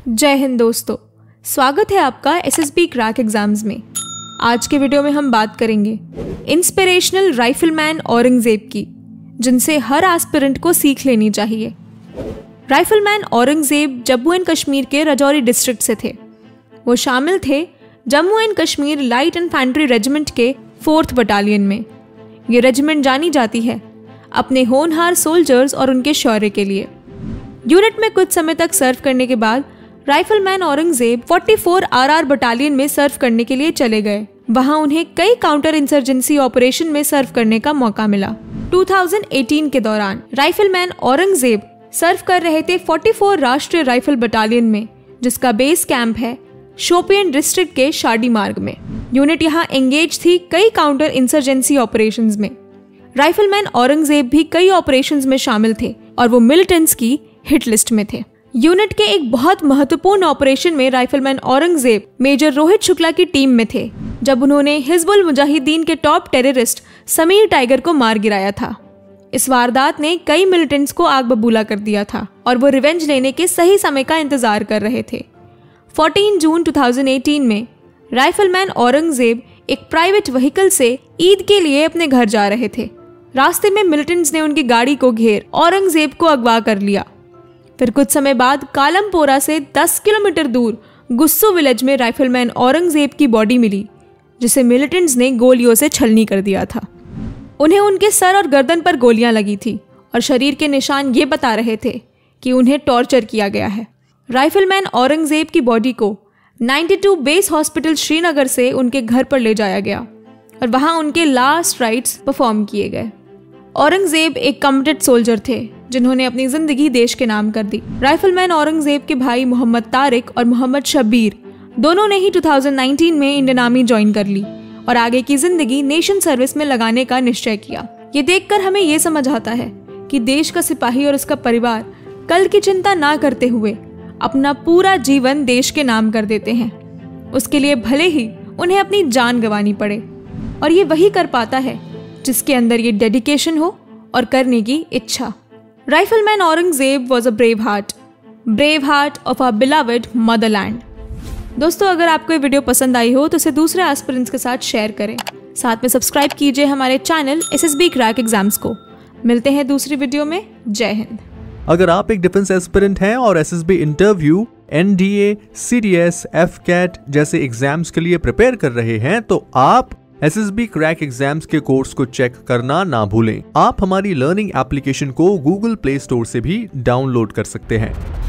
जय हिंद दोस्तों, स्वागत है आपका एसएसबी क्रैक एग्जाम्स में। आज के वीडियो में हम बात करेंगे इंस्पिरेशनल राइफलमैन औरंगजेब की, जिनसे हर एस्पिरेंट को सीख लेनी चाहिए। राइफलमैन औरंगजेब जम्मू एंड कश्मीर के राजौरी डिस्ट्रिक्ट से थे। वो शामिल थे Jammu and Kashmir Light Infantry regiment के 4th बटालियन में। ये रेजिमेंट जानी जाती है अपने होनहार सोल्जर्स और उनके शौर्य के लिए। यूनिट में कुछ समय तक सर्व करने के बाद राइफलमैन औरंगजेब 44 RR बटालियन में सर्व करने के लिए चले गए। वहां उन्हें कई काउंटर इंसर्जेंसी ऑपरेशन में सर्व करने का मौका मिला। 2018 के दौरान राइफलमैन औरंगजेब सर्व कर रहे थे 44 राष्ट्रीय राइफल बटालियन में, जिसका बेस कैंप है शोपियन डिस्ट्रिक्ट के शादी मार्ग में। यूनिट यहाँ एंगेज थी कई काउंटर इंसर्जेंसी ऑपरेशंस में। राइफलमैन औरंगजेब भी कई ऑपरेशंस में शामिल थे और वो मिलिटेंट्स की हिट लिस्ट में थे। यूनिट के एक बहुत महत्वपूर्ण ऑपरेशन में राइफलमैन औरंगजेब मेजर रोहित शुक्ला की टीम में थे, जब उन्होंने हिजबुल मुजाहिदीन के टॉप टेररिस्ट समीर टाइगर को मार गिराया था। इस वारदात ने कई मिलिटेंट्स को आग बबूला कर दिया था और वो रिवेंज लेने के सही समय का इंतजार कर रहे थे। 14 जून 2018 में राइफलमैन औरंगजेब एक प्राइवेट व्हीकल से ईद के लिए अपने घर जा रहे थे। रास्ते में मिलिटेंट्स ने उनकी गाड़ी को घेर औरंगजेब को अगवा कर लिया। फिर कुछ समय बाद कालमपोरा से 10 किलोमीटर दूर गुस्सू विलेज में राइफलमैन औरंगजेब की बॉडी मिली, जिसे मिलिटेंट्स ने गोलियों से छलनी कर दिया था। उन्हें उनके सर और गर्दन पर गोलियां लगी थी और शरीर के निशान ये बता रहे थे कि उन्हें टॉर्चर किया गया है। राइफलमैन औरंगजेब की बॉडी को 92 बेस हॉस्पिटल श्रीनगर से उनके घर पर ले जाया गया और वहां उनके लास्ट राइट्स परफॉर्म किए गए। औरंगजेब एक कमिटेड सोल्जर थे जिन्होंने अपनी जिंदगी देश के नाम कर दी। राइफलमैन औरंगजेब के भाई मोहम्मद तारिक और मोहम्मद शब्बीर दोनों ने ही 2019 में इंडियन आर्मी ज्वाइन कर ली और आगे की जिंदगी नेशन सर्विस में लगाने का निश्चय किया। ये देखकर हमें ये समझ आता है कि देश का सिपाही और उसका परिवार कल की चिंता ना करते हुए अपना पूरा जीवन देश के नाम कर देते हैं। उसके लिए भले ही उन्हें अपनी जान गंवानी पड़े, और ये वही कर पाता है जिसके अंदर ये डेडिकेशन हो और करने की इच्छा। Rifleman Aurangzeb was a brave heart of our beloved motherland. दोस्तों, अगर आपको ये वीडियो पसंद आई हो तो इसे दूसरे एस्पिरेंट्स के साथ शेयर करें। साथ में सब्सक्राइब कीजिए हमारे चैनल एसएसबी क्रैक एग्जाम्स को। मिलते हैं दूसरी वीडियो में। जय हिंद। अगर आप एक डिफेंस एस्पिरेंट हैं और SSB interview, NDA, CDS, AFCAT जैसे एग्जाम्स के लिए प्रिपेयर कर रहे हैं तो आप एसएसबी क्रैक एग्जाम्स के कोर्स को चेक करना ना भूलें। आप हमारी लर्निंग एप्लीकेशन को गूगल प्ले स्टोर से भी डाउनलोड कर सकते हैं।